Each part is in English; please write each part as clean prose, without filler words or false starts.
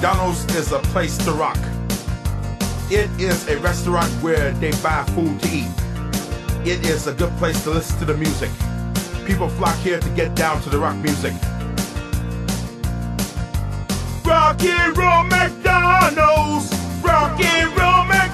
McDonald's is a place to rock. It is a restaurant where they buy food to eat. It is a good place to listen to the music. People flock here to get down to the rock music. Rock and roll McDonald's! Rock and roll McDonald's!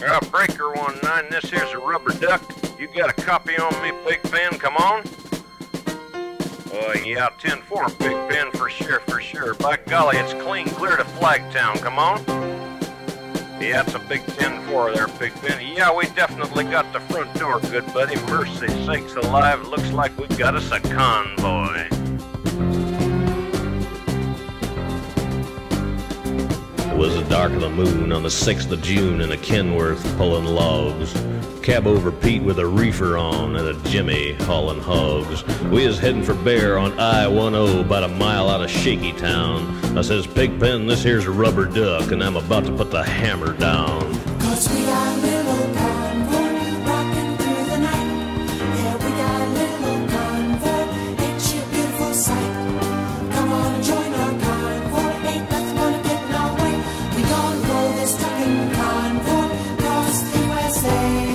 Breaker 19, this here's a rubber duck. You got a copy on me, Big Ben? Come on. Oh, yeah, 10-4, Big Ben, for sure. By golly, it's clean clear to Flagtown. Come on. Yeah, it's a big 10-4 there, Big Ben. Yeah, we definitely got the front door, good buddy. Mercy sakes alive, it looks like we got us a convoy. It was the dark of the moon on the 6th of June in a Kenworth pulling logs. Cab over Pete with a reefer on and a Jimmy hauling hogs. We is heading for Bear on I-10 about a mile out of Shaky Town. I says, Pigpen, this here's a rubber duck and I'm about to put the hammer down. 'Cause we got a little convoy rocking through the night. Yeah, we got a little convoy, ain't she a beautiful sight? Come on and join our convoy, ain't nothing gonna get in our way. We gonna roll this trucking convoy across the USA.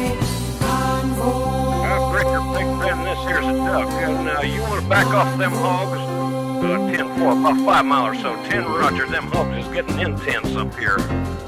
Breaker, Big Ben, this here's a duck. Now, you want to back off them hogs? 10-4, about 5 miles or so. 10 Roger, them hogs is getting intense up here.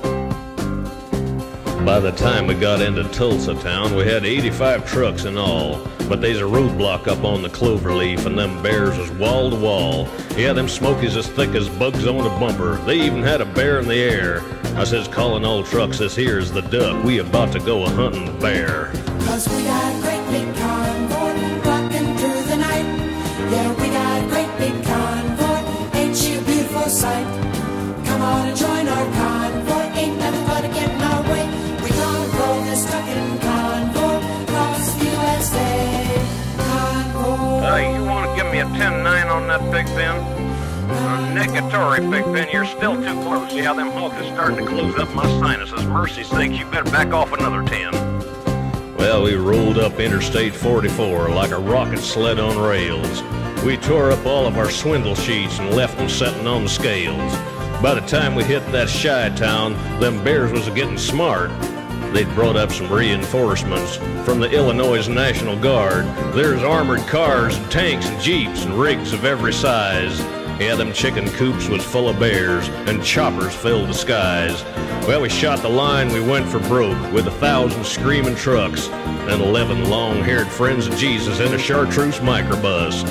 By the time we got into Tulsa town, we had 85 trucks in all. But there's a roadblock up on the Cloverleaf, and them bears was wall to wall. Yeah, them smokies as thick as bugs on a bumper. They even had a bear in the air. I says, calling all trucks, this here's the duck. We about to go a-hunting bear. 'Cause we got a great big convoy rocking through the night. Yeah, we got a great big convoy, ain't she a beautiful sight? Come on and join our convoy, ain't nothing gonna get in our way. We gonna roll this trucking convoy across the USA. Convoy. You want to give me a 10-9 on that, Big Ben? Negatory, Big Ben, you're still too close. Yeah, them hogs is starting to close up my sinuses. Mercy sakes, you better back off another 10. Well, we rolled up Interstate 44 like a rocket sled on rails. We tore up all of our swindle sheets and left them setting on the scales. By the time we hit that shy town, them bears was getting smart. They'd brought up some reinforcements from the Illinois National Guard. There's armored cars and tanks and jeeps and rigs of every size. Yeah, them chicken coops was full of bears, and choppers filled the skies. Well, we shot the line, we went for broke, with 1,000 screaming trucks, and 11 long-haired friends of Jesus in a chartreuse microbus.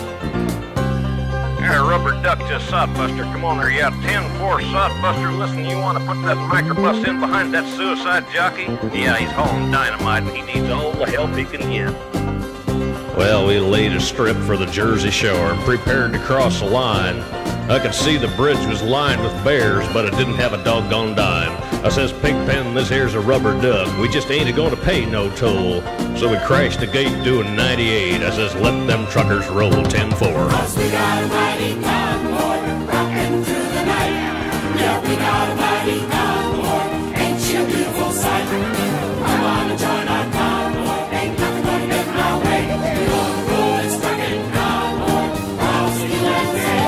Yeah, rubber duck just sodbuster. Come on there, yeah, 10-4 sodbuster. Listen, you want to put that microbus in behind that suicide jockey? Yeah, he's hauling dynamite, and he needs all the help he can get. Well, we laid a strip for the Jersey Shore and prepared to cross the line. I could see the bridge was lined with bears, but it didn't have a doggone dime. I says, Pigpen, this here's a rubber duck. We just ain't going to pay no toll. So we crashed the gate doing 98. I says, let them truckers roll 10-4. 'Cause we got a mighty convoy rocking through the night. Yeah, we got a mighty convoy, ain't she a beautiful sight? Come on and join our convoy, ain't nothing gonna get in our way. We gonna roll this trucking convoy across the USA.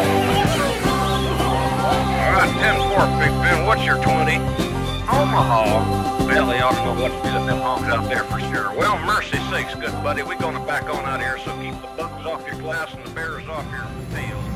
All right, 10-4, Big Ben, what's your 20? Omaha. Well, they ought to know what to do with them hogs out there for sure. Well, mercy sakes, good buddy, we're gonna back on out here, so keep the bugs off your glass and the bears off your tails.